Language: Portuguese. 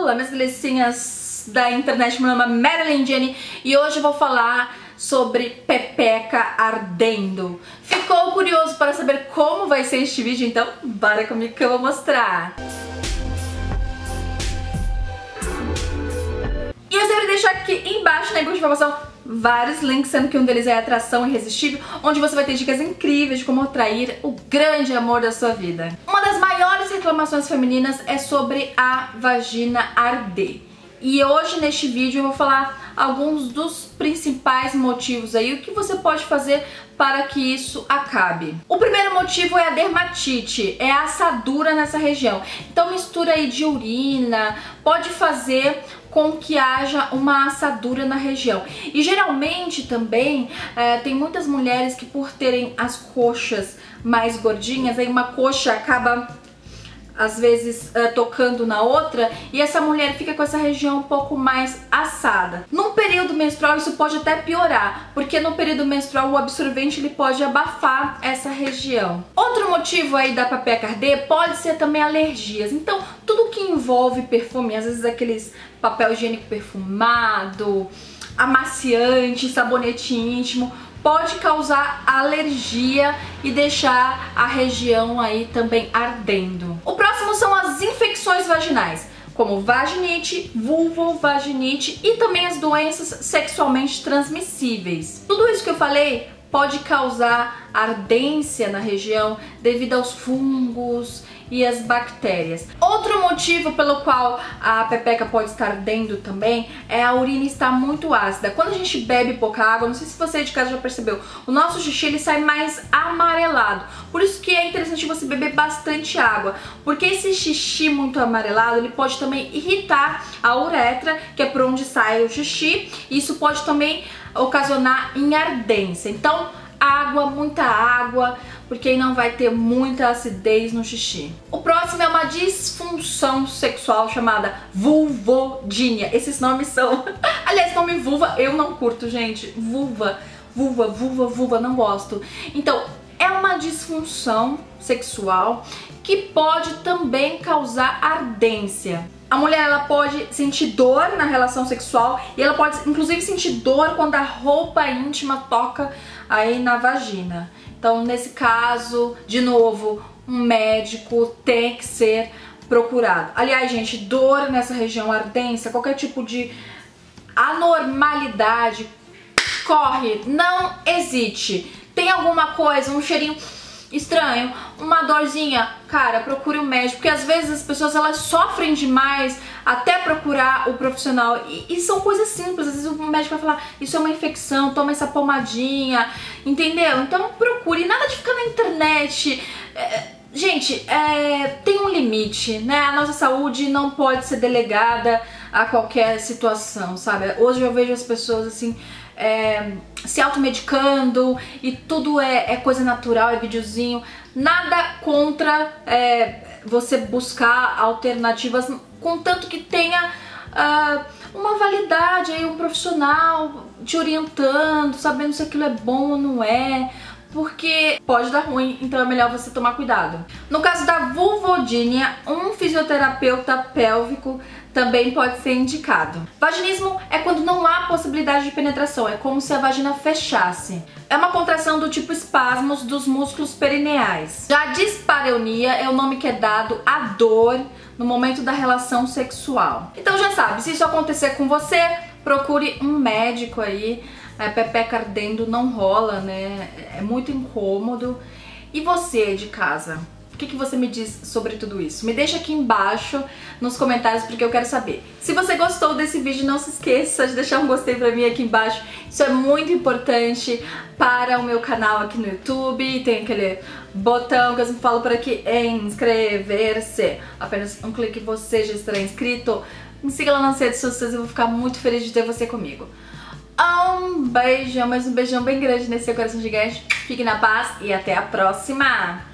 Olá, minhas delicinhas da internet, meu nome é Marilyn Jenny e hoje eu vou falar sobre pepeca ardendo. Ficou curioso para saber como vai ser este vídeo? Então bora comigo que eu vou mostrar. E eu sempre deixo aqui embaixo na caixa de informação vários links, sendo que um deles é Atração Irresistível, onde você vai ter dicas incríveis de como atrair o grande amor da sua vida. Uma das maiores reclamações femininas é sobre a vagina arder. E hoje neste vídeo eu vou falar alguns dos principais motivos aí, o que você pode fazer para que isso acabe. O primeiro motivo é a dermatite, é a assadura nessa região. Então mistura aí de urina, pode fazer com que haja uma assadura na região. E geralmente também tem muitas mulheres que por terem as coxas mais gordinhas, aí uma coxa acaba às vezes tocando na outra e essa mulher fica com essa região um pouco mais assada. No período menstrual isso pode até piorar, porque no período menstrual o absorvente ele pode abafar essa região. Outro motivo aí da pepeca arder pode ser também alergias. Então tudo que envolve perfume, às vezes aqueles papel higiênico perfumado, amaciante, sabonete íntimo, pode causar alergia e deixar a região aí também ardendo. O próximo são as infecções vaginais, como vaginite, vulvovaginite e também as doenças sexualmente transmissíveis. Tudo isso que eu falei pode causar ardência na região devido aos fungos e as bactérias. Outro motivo pelo qual a pepeca pode estar ardendo também é a urina estar muito ácida. Quando a gente bebe pouca água, não sei se você de casa já percebeu, o nosso xixi ele sai mais amarelado. Por isso que é interessante você beber bastante água, porque esse xixi muito amarelado ele pode também irritar a uretra, que é por onde sai o xixi, e isso pode também ocasionar em ardência. Então água, muita água, porque aí não vai ter muita acidez no xixi. O próximo é uma disfunção sexual chamada vulvodínia. Esses nomes são... Aliás, nome vulva eu não curto, gente. Vulva, não gosto. Então, é uma disfunção sexual que pode também causar ardência. A mulher ela pode sentir dor na relação sexual e ela pode inclusive sentir dor quando a roupa íntima toca aí na vagina. Então nesse caso, de novo, um médico tem que ser procurado. Aliás, gente, dor nessa região, ardência, qualquer tipo de anormalidade, corre, não hesite. Tem alguma coisa, um cheirinho estranho, uma dorzinha, cara, procure um médico, porque às vezes as pessoas elas sofrem demais até procurar o profissional e são coisas simples. Às vezes o médico vai falar, isso é uma infecção, toma essa pomadinha, entendeu? Então procure, nada de ficar na internet. Gente, tem um limite, né? A nossa saúde não pode ser delegada a qualquer situação, sabe? Hoje eu vejo as pessoas assim se automedicando e tudo é coisa natural, é videozinho. Nada contra você buscar alternativas, contanto que tenha uma validade aí, um profissional te orientando, sabendo se aquilo é bom ou não é, porque pode dar ruim, então é melhor você tomar cuidado. No caso da vulvodínia, um fisioterapeuta pélvico também pode ser indicado. Vaginismo é quando não há possibilidade de penetração, é como se a vagina fechasse. É uma contração do tipo espasmos dos músculos perineais. Já a dispareunia é o nome que é dado à dor no momento da relação sexual. Então já sabe, se isso acontecer com você, procure um médico aí. Pepeca ardendo não rola, né? É muito incômodo. E você de casa? O que você me diz sobre tudo isso? Me deixa aqui embaixo nos comentários porque eu quero saber. Se você gostou desse vídeo, não se esqueça de deixar um gostei pra mim aqui embaixo. Isso é muito importante para o meu canal aqui no YouTube. Tem aquele botão que eu sempre falo por aqui, inscrever-se. Apenas um clique e você já estará inscrito. Me siga lá nas redes sociais, eu vou ficar muito feliz de ter você comigo. Um beijão, mas um beijão bem grande nesse seu coração gigante. Fique na paz e até a próxima!